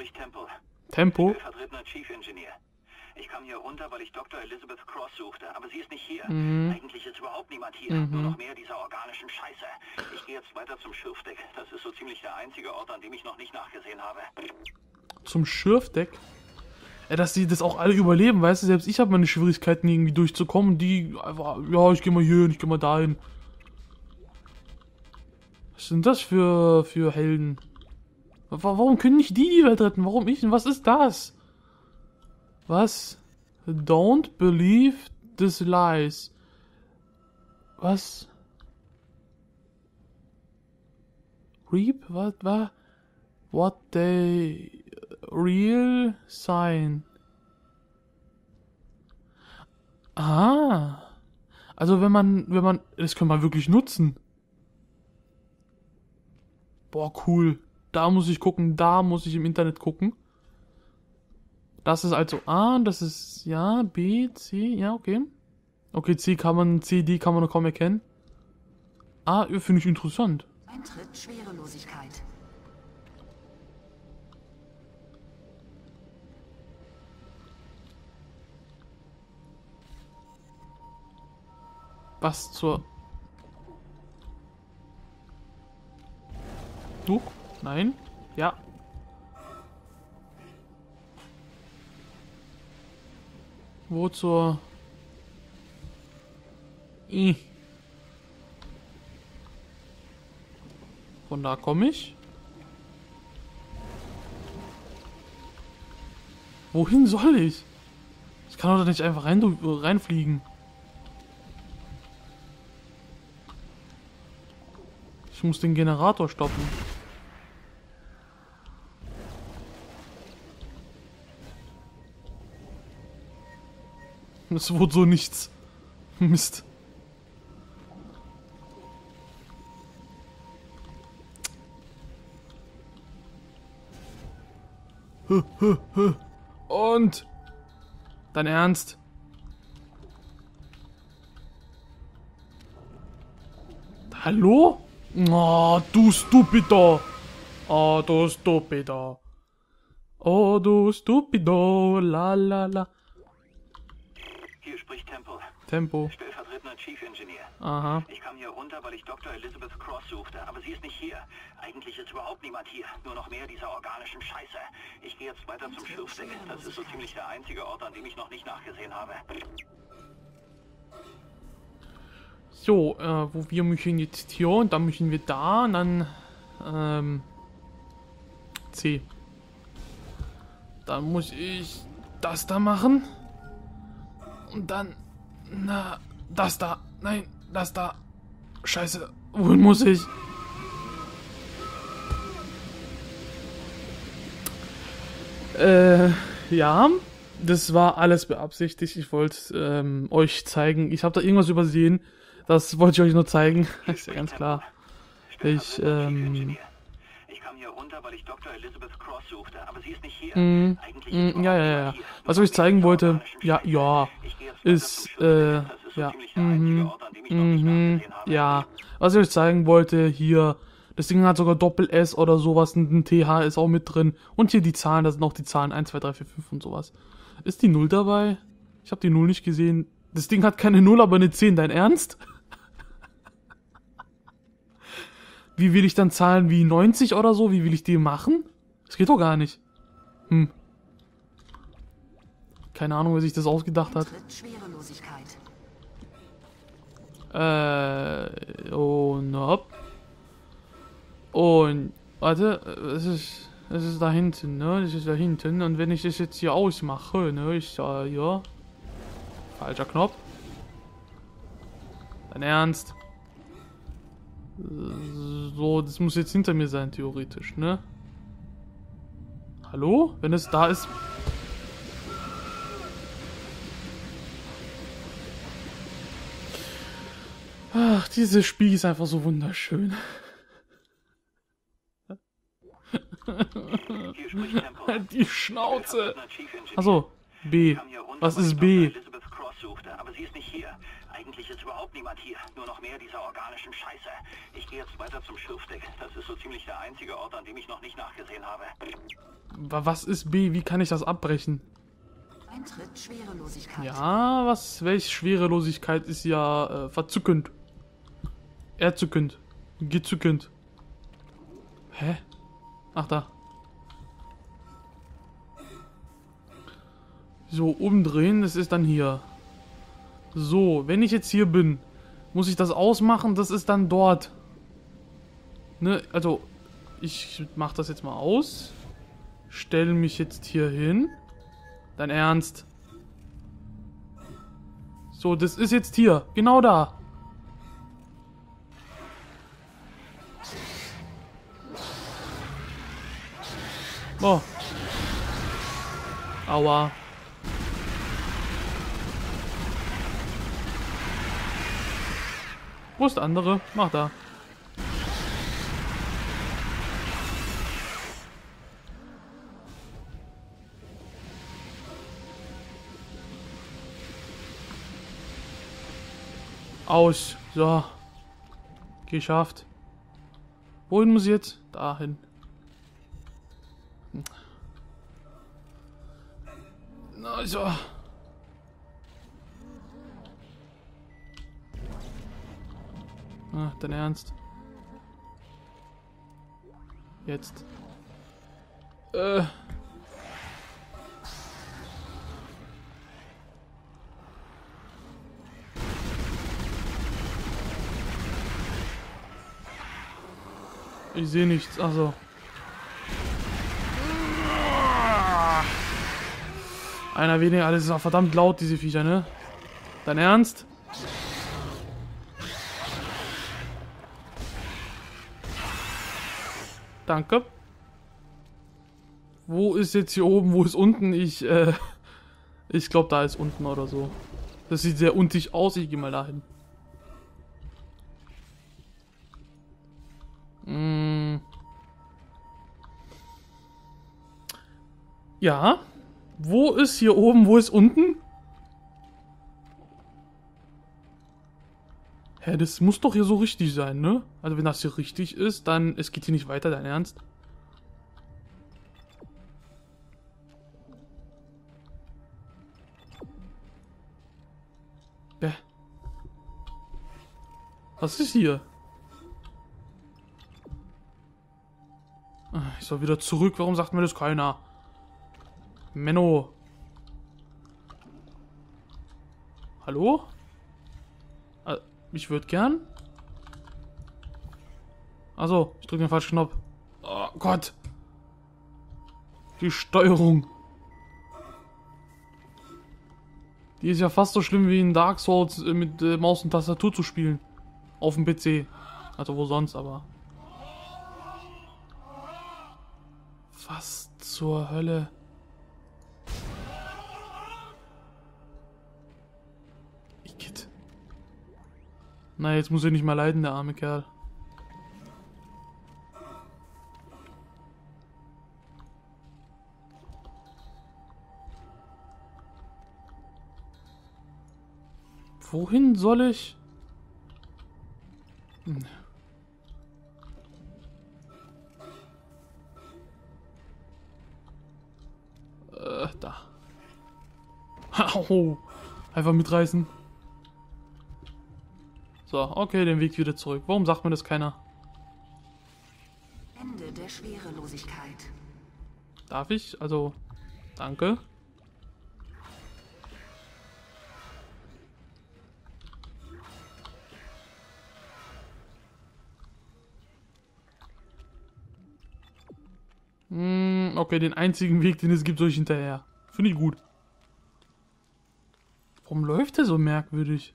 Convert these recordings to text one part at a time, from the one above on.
spricht Temple. Tempo? Stellvertretender Chief Engineer. Ich kam hier runter, weil ich Dr. Elizabeth Cross suchte, aber sie ist nicht hier. Eigentlich ist überhaupt niemand hier, nur noch mehr dieser organischen Scheiße. Ich gehe jetzt weiter zum Schürfdeck. Das ist so ziemlich der einzige Ort, an dem ich noch nicht nachgesehen habe. Zum Schürfdeck? Ja, dass die das auch alle überleben, weißt du? Selbst ich habe meine Schwierigkeiten, irgendwie durchzukommen. Die einfach, ja, ich gehe mal hier und ich gehe mal dahin. Was sind das für Helden? Warum können nicht die Welt retten? Warum ich? Was ist das? Was? Don't believe this lies. Was? Reap? What they real sign? Ah. Also wenn man, das kann man wirklich nutzen. Boah, cool. Da muss ich gucken, da muss ich im Internet gucken. Das ist also A, das ist, ja, B, C, ja, okay. Okay, C, D kann man noch kaum erkennen. A, finde ich interessant. Eintritt Schwerelosigkeit. Was zur... Du? Nein? Ja. Wo zur... Von da komme ich. Wohin soll ich? Ich kann doch nicht einfach reinfliegen. Ich muss den Generator stoppen. Es wurde so nichts. Mist. Und dein Ernst? Hallo? Oh, du Stupido. Oh, du Stupido. Oh, du Stupido. La la la. Hier spricht Temple. Tempo. Stellvertretender Chief Engineer. Aha. Ich kam hier runter, weil ich Dr. Elizabeth Cross suchte, aber sie ist nicht hier. Eigentlich ist überhaupt niemand hier, nur noch mehr dieser organischen Scheiße. Ich gehe jetzt weiter zum Schürfdeck. Das ist so ziemlich der einzige Ort, an dem ich noch nicht nachgesehen habe. So, wo wir müssen jetzt hier und dann müssen wir da und dann C. Dann muss ich das da machen. Und dann, na, das da. Nein, das da. Scheiße, wohin muss ich? Ja, das war alles beabsichtigt. Ich wollte euch zeigen. Ich habe da irgendwas übersehen. Das wollte ich euch nur zeigen. Ist ja ganz klar. Ich kam hier runter, weil ich Dr. Elizabeth Cross suchte, aber sie ist nicht hier. Eigentlich ist ja. Was ich euch zeigen wollte, ist, was ich euch zeigen wollte, hier, das Ding hat sogar Doppel-S oder sowas, und ein TH ist auch mit drin. Und hier die Zahlen, das sind auch die Zahlen 1, 2, 3, 4, 5 und sowas. Ist die 0 dabei? Ich habe die 0 nicht gesehen. Das Ding hat keine 0, aber eine 10, dein Ernst? Wie will ich dann zahlen wie 90 oder so? Wie will ich die machen? Das geht doch gar nicht. Keine Ahnung, wer sich das ausgedacht hat. Schwerelosigkeit. Und hopp. Und, warte, es ist da hinten, ne? Das ist da hinten. Und wenn ich das jetzt hier ausmache, ne? Ja. Falscher Knopf. Dein Ernst? So, das muss jetzt hinter mir sein, theoretisch, ne? Hallo? Wenn es da ist... Ach, dieses Spiel ist einfach so wunderschön. Halt die Schnauze. Achso, B. Was ist B? Aber sie ist nicht hier. Eigentlich ist überhaupt niemand hier, nur noch mehr dieser organischen Scheiße. Ich gehe jetzt weiter zum Schiffdeck. Das ist so ziemlich der einzige Ort, an dem ich noch nicht nachgesehen habe. Was ist B? Wie kann ich das abbrechen? Eintritt Schwerelosigkeit. Ja, welche Schwerelosigkeit ist ja verzückend. Erzückend. Gezückend. Hä? Ach, da. So, umdrehen, das ist dann hier. So, wenn ich jetzt hier bin, muss ich das ausmachen, das ist dann dort. Ne, also, ich mach das jetzt mal aus. Stelle mich jetzt hier hin. Dein Ernst? So, das ist jetzt hier. Genau da. Oh. Aua. Wo ist der andere? Mach da. Aus. So. Geschafft. Wohin muss ich jetzt? Dahin. Na, so. Ah, dein Ernst? Jetzt. Ich sehe nichts, also. Einer weniger, alles ist auch verdammt laut, diese Viecher, ne? Dein Ernst? Danke. Wo ist jetzt hier oben, wo ist unten? Ich glaube, da ist unten oder so. Das sieht sehr untig aus, ich gehe mal dahin. Ja. Wo ist hier oben, wo ist unten? Hä, das muss doch hier so richtig sein, ne? Also wenn das hier richtig ist, dann... Es geht hier nicht weiter, dein Ernst? Bäh. Was ist hier? Ich soll wieder zurück. Warum sagt mir das keiner? Menno. Hallo? Ich würde gern. Also, ich drücke den falschen Knopf. Oh Gott. Die Steuerung. Die ist ja fast so schlimm wie in Dark Souls mit Maus und Tastatur zu spielen. Auf dem PC. Also wo sonst, aber. Was zur Hölle? Igitt. Na, jetzt muss er nicht mal leiden, der arme Kerl. Wohin soll ich? Da. Au. Einfach mitreißen. So, okay, den Weg wieder zurück. Warum sagt mir das keiner? Ende der Schwerelosigkeit. Darf ich? Also, danke. Okay, den einzigen Weg, den es gibt, soll ich hinterher. Finde ich gut. Warum läuft der so merkwürdig?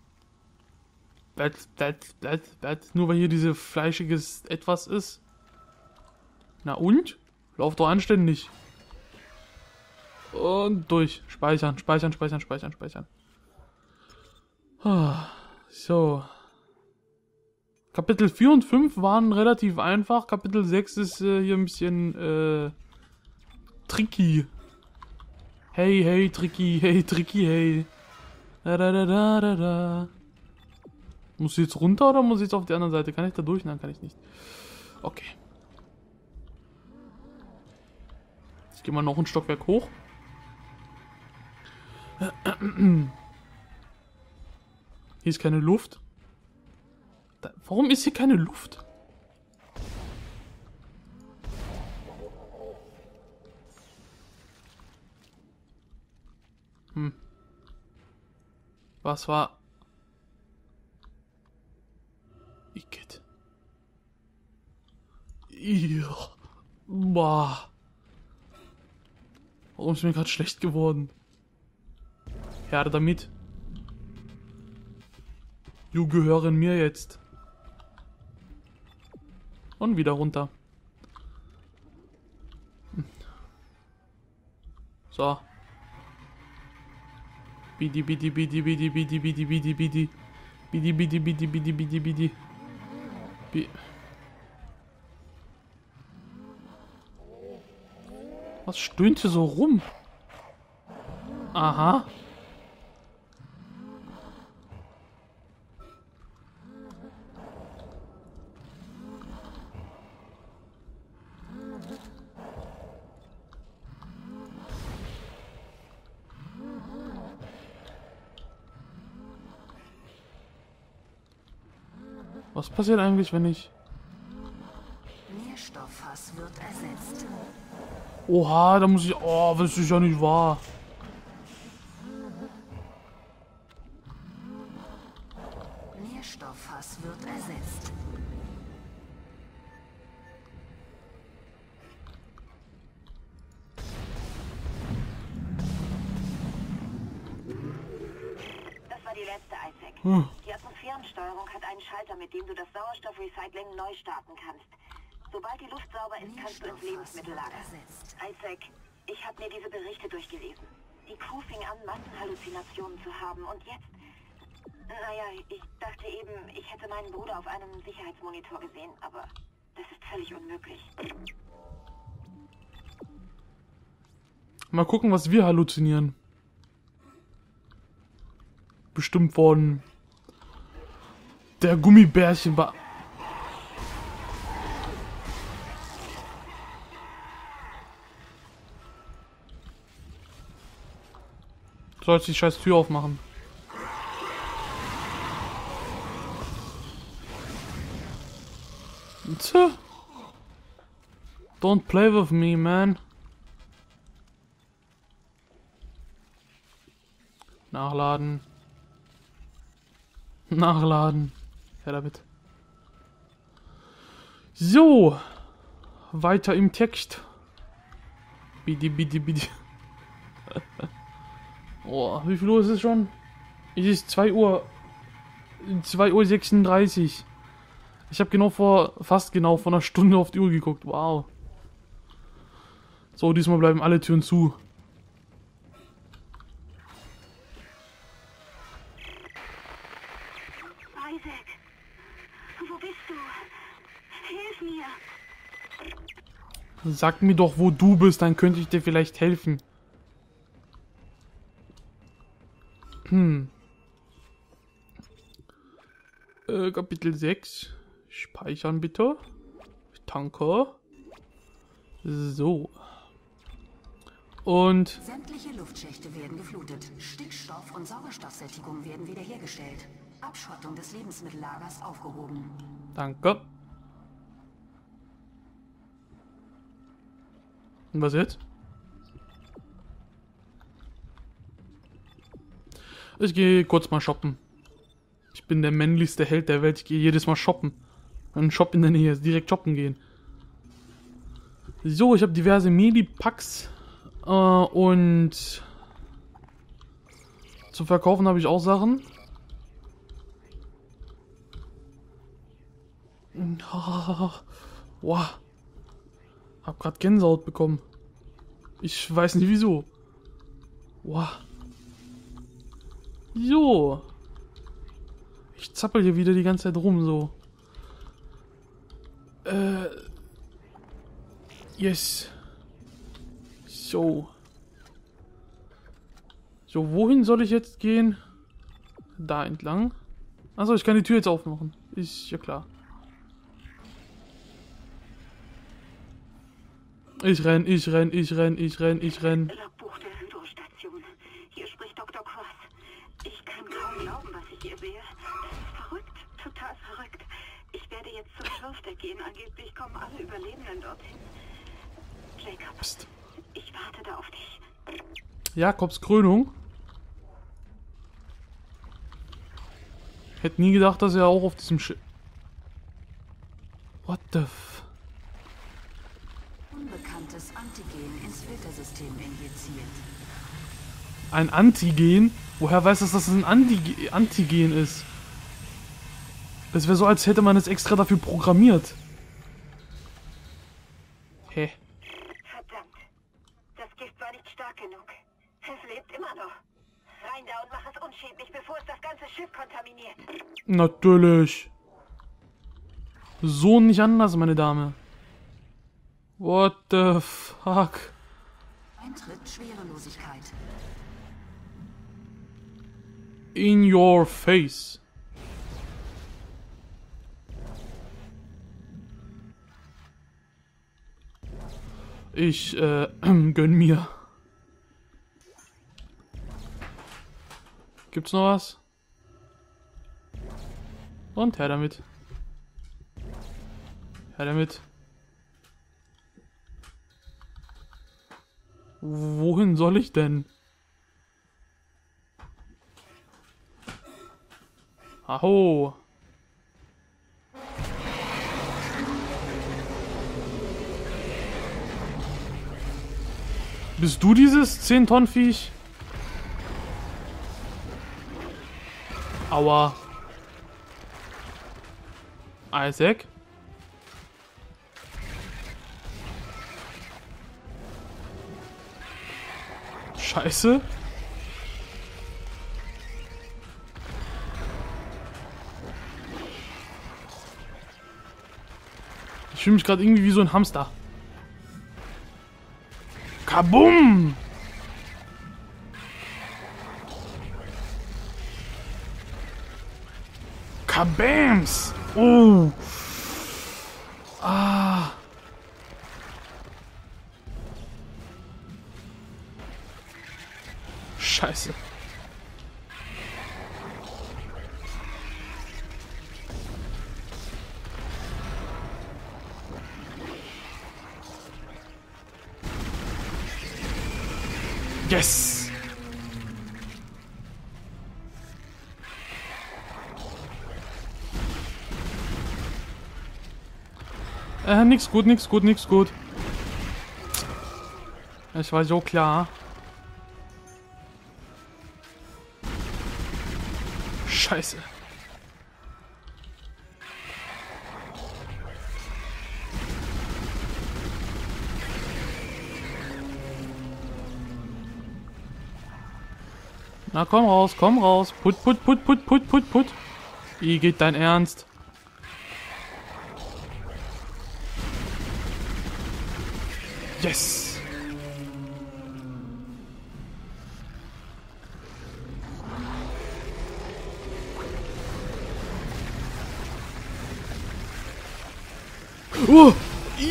Nur weil hier diese fleischiges Etwas ist. Na und? Lauf doch anständig. Und durch. Speichern, speichern, speichern, speichern, speichern. So. Kapitel 4 und 5 waren relativ einfach. Kapitel 6 ist hier ein bisschen tricky. Hey, hey, tricky, hey, tricky, hey. Da, da, da, da, da, da. Muss ich jetzt runter oder muss ich jetzt auf die andere Seite? Kann ich da durch? Nein, kann ich nicht. Okay. Ich gehe mal noch ein Stockwerk hoch. Hier ist keine Luft. Warum ist hier keine Luft? Was war... Igitt. Boah. Warum ist mir gerade schlecht geworden? Her damit. Du gehören mir jetzt. Und wieder runter. So. Bidi bidi bidi bidi bidi bidi bidi bidi. Bidi bidi bidi bidi bidi bidi. Was stöhnt hier so rum? Aha. Was passiert eigentlich, wenn ich... Nährstofffass wird ersetzt. Oha, da muss ich... Oh, das ist ja nicht wahr. Nährstofffass wird ersetzt. Das war die letzte, Isaac. Die Atmosphärensteuerung hat einen Schalter, mit dem du das Sauerstoffrecycling neu starten kannst. Sobald die Luft sauber ist, kannst du ins Lebensmittellager. Isaac, ich habe mir diese Berichte durchgelesen. Die Crew fing an, Massenhalluzinationen zu haben und jetzt... Naja, ich dachte eben, ich hätte meinen Bruder auf einem Sicherheitsmonitor gesehen, aber das ist völlig unmöglich. Mal gucken, was wir halluzinieren. Bestimmt von... Der Gummibärchen war... Du sollst die scheiß Tür aufmachen. Tja. Don't play with me, man. Nachladen. Nachladen. Ja, damit. So. Weiter im Text. Bidi, bidi, bidi. Oh, wie viel Uhr ist es schon? Es ist 2 Uhr. 2:36 Uhr. Ich habe fast genau vor einer Stunde auf die Uhr geguckt. Wow. So, diesmal bleiben alle Türen zu. Isaac, wo bist du? Hilf mir. Sag mir doch, wo du bist, dann könnte ich dir vielleicht helfen. Kapitel 6. Speichern bitte. Danke. So. Und... Sämtliche Luftschächte werden geflutet. Stickstoff- und Sauerstoffsättigung werden wiederhergestellt. Abschottung des Lebensmittellagers aufgehoben. Danke. Und was jetzt? Ich gehe kurz mal shoppen. Ich bin der männlichste Held der Welt. Ich gehe jedes Mal shoppen. Ein Shop in der Nähe. Direkt shoppen gehen. So, ich habe diverse Medipacks. Und zu verkaufen habe ich auch Sachen. Wow. Hab grad Gänsehaut bekommen. Ich weiß nicht wieso. Wow. So. Ich zappel hier wieder die ganze Zeit rum, so. Yes. So. So, wohin soll ich jetzt gehen? Da entlang. Achso, ich kann die Tür jetzt aufmachen. Ja klar. Ich renn. Logbuch der Hydrostation. Hier spricht Dr. Cross. Ich kann kaum glauben, was ich hier sehe. Das ist verrückt. Total verrückt. Ich werde jetzt zum Schürfdeck gehen. Angeblich kommen alle Überlebenden dorthin. Jacob, Psst. ich warte da auf dich. Jakobs Krönung. Hätte nie gedacht, dass er auch auf diesem Schiff... What the f... Unbekanntes Antigen ins Filtersystem injiziert. Ein Antigen? Woher weiß das, dass es ein Antigen ist? Das wäre so, als hätte man es extra dafür programmiert. Hä? Verdammt. Das Gift war nicht stark genug. Es lebt immer noch. Rein da und mach es unschädlich, bevor es das ganze Schiff kontaminiert. Natürlich. So nicht anders, meine Dame. What the fuck? Eintritt Schwerelosigkeit. In your face. Ich, gönn mir. Gibt's noch was? Und her damit. Her damit. Wohin soll ich denn? Aho. Bist du dieses 10-Tonnen-Viech? Aua. Isaac? Scheiße. Ich fühle mich gerade irgendwie wie so ein Hamster. Kabum! Kabams! Oh! Ah! Scheiße. Yes! Nix gut. Es war so klar. Scheiße. Na komm raus. Put. Wie geht dein Ernst? Yes! Oh!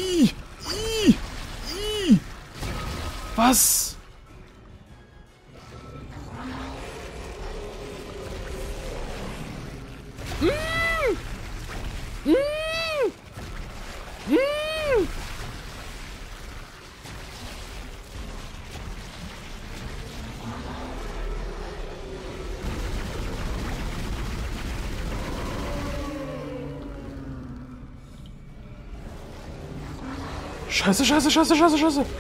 Was? Scheiße.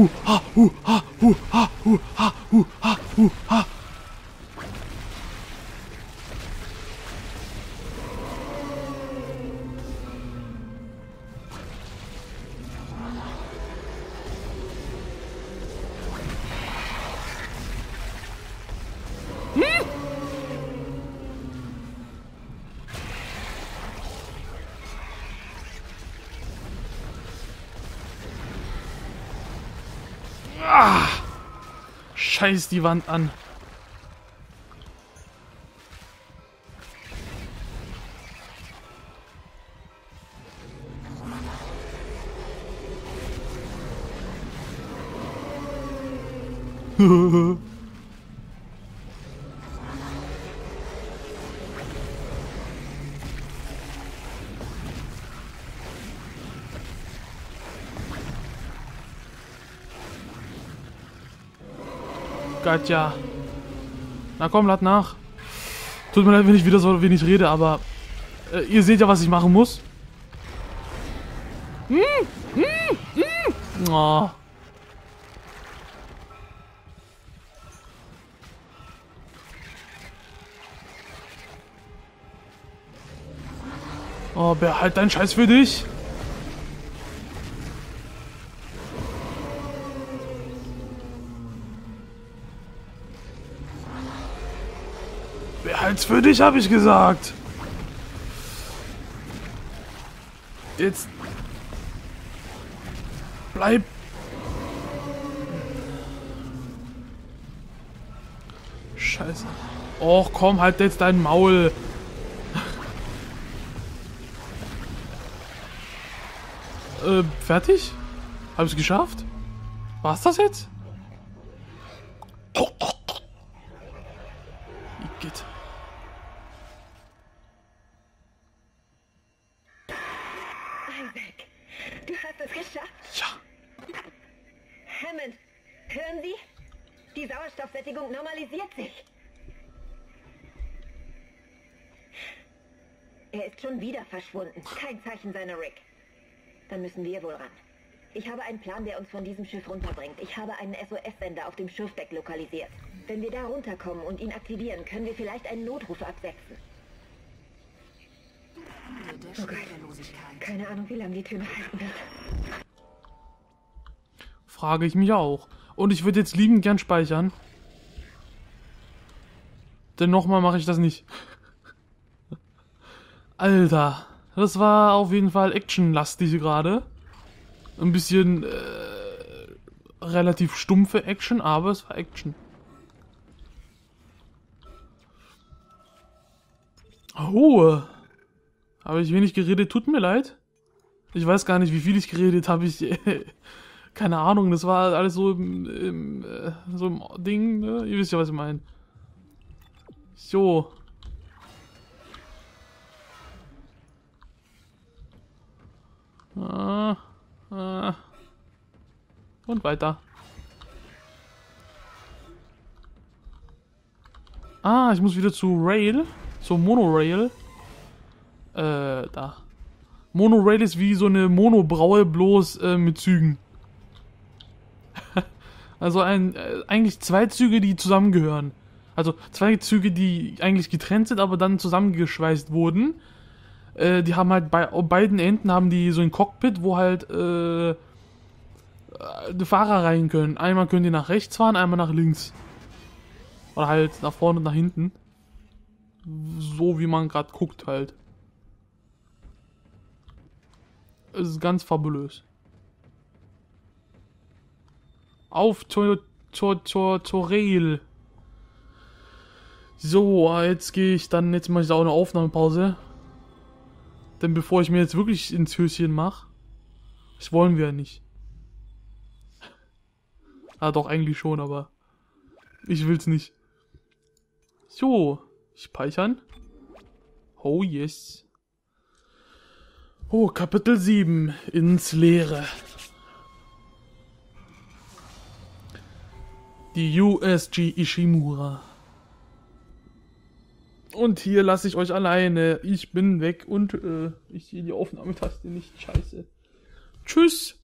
Ah! Scheiß die Wand an. Katja. Na komm, lad nach. Tut mir leid, wenn ich wieder so wenig rede, aber ihr seht ja, was ich machen muss. Oh. Oh, behalt deinen Scheiß für dich. Behalt's für dich, habe ich gesagt. Jetzt bleib. Scheiße. Och, komm, halt jetzt dein Maul. Fertig? Hab ich's geschafft? War's das jetzt? Geht. Isaac, du hast es geschafft. Ja. Hammond, hören Sie? Die Sauerstoffsättigung normalisiert sich. Er ist schon wieder verschwunden. Kein Zeichen seiner Rick. Dann müssen wir wohl ran. Ich habe einen Plan, der uns von diesem Schiff runterbringt. Ich habe einen SOS-Sender auf dem Schiffsdeck lokalisiert. Wenn wir da runterkommen und ihn aktivieren, können wir vielleicht einen Notruf absetzen. Oh Gott. Keine Ahnung, wie lange die Tür noch halten wird. Frage ich mich auch. Und ich würde jetzt liebend gern speichern. Denn nochmal mache ich das nicht. Alter. Das war auf jeden Fall actionlastig gerade. Ein bisschen relativ stumpfe Action, aber es war Action. Oh. Habe ich wenig geredet? Tut mir leid. Ich weiß gar nicht, wie viel ich geredet habe. Keine Ahnung, das war alles so im Ding. Ne? Ihr wisst ja, was ich meine. So. Und weiter. Ich muss wieder zu Rail. Zur Monorail. Da. Monorail ist wie so eine Monobraue, bloß mit Zügen. Also eigentlich zwei Züge, die zusammengehören. Also zwei Züge, die eigentlich getrennt sind, aber dann zusammengeschweißt wurden. Die haben halt bei beiden Enden haben die so ein Cockpit, wo halt die Fahrer rein können. Einmal können die nach rechts fahren, einmal nach links. Oder halt nach vorne und nach hinten. So wie man gerade guckt halt. Es ist ganz fabulös. Auf zur Rail. So, jetzt gehe ich dann, jetzt mache ich da auch eine Aufnahmepause. Denn bevor ich mir jetzt wirklich ins Höschen mache, das wollen wir ja nicht. Doch, eigentlich schon, aber ich will's nicht. So, speichern. Oh yes. Oh, Kapitel 7, ins Leere. Die USG Ishimura. Und hier lasse ich euch alleine. Ich bin weg und ich sehe die Aufnahmetaste nicht. Scheiße. Tschüss.